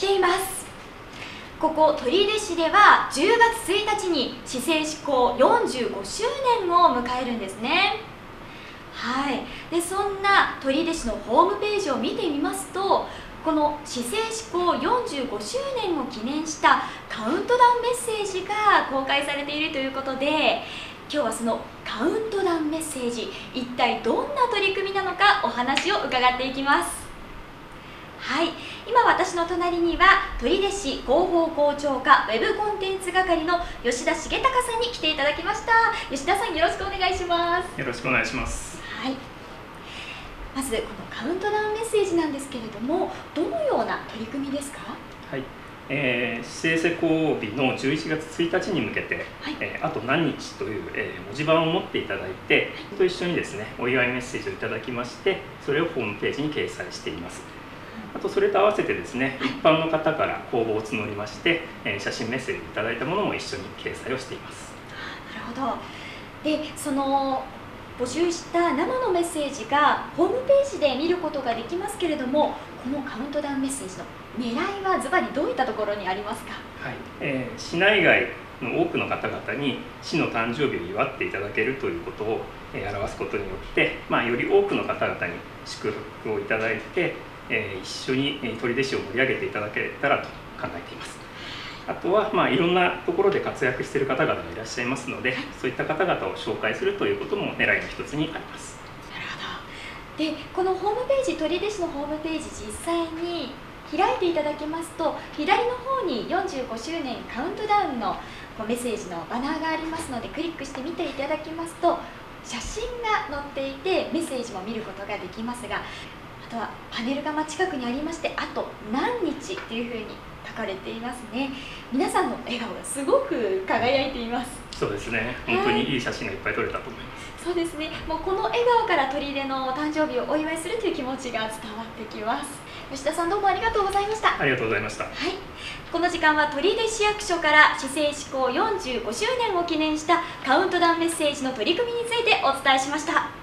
ています。ここ取手市では10月1日に市制施行45周年を迎えるんですね。はい、でそんな取手市のホームページを見てみますと、この市制施行45周年を記念したカウントダウンメッセージが公開されているということで、今日はそのカウントダウンメッセージ、一体どんな取り組みなのかお話を伺っていきます。はい、今私の隣には取手市広報広聴課ウェブコンテンツ係の吉田重隆さんに来ていただきました。吉田さん、よろしくお願いします。 よろしくお願いします。 はい、まずこのカウントダウンメッセージなんですけれども、どのような取り組みですか？ はい、市制施行日の11月1日に向けて、はい、あと何日という、文字盤を持っていただいて、と一緒にですねお祝いメッセージをいただきまして、それをホームページに掲載しています。あとそれと合わせてですね、一般の方から公募を募りまして、写真メッセージいただいたものも一緒に掲載をしています。 なるほど。でその募集した生のメッセージがホームページで見ることができますけれども、このカウントダウンメッセージの狙いはズバリどういったところにありますか？ はい、市内外の多くの方々に市の誕生日を祝っていただけるということを表すことによって、より多くの方々に祝福をいただいて、一緒に取手市を盛り上げていただけたらと考えています。あとは、いろんなところで活躍している方々がいらっしゃいますので、そういった方々を紹介するということも狙いの一つにあります。 なるほど。でこのホームページ、取手市のホームページ、実際に開いていただきますと、左の方に45周年カウントダウンのメッセージのバナーがありますので、クリックして見ていただきますと、写真が載っていてメッセージも見ることができますが、あとはパネルが近くにありまして、あと何日っていうふうに書かれていますね。皆さんの笑顔がすごく輝いています。 そうですね、本当にいい写真がいっぱい撮れたと思います。 そうですね、もうこの笑顔から取手の誕生日をお祝いするという気持ちが伝わってきます。吉田さん、どうもありがとうございました。 ありがとうございました。 はい、この時間は取手市役所から市制施行45周年を記念したカウントダウンメッセージの取り組みについてお伝えしました。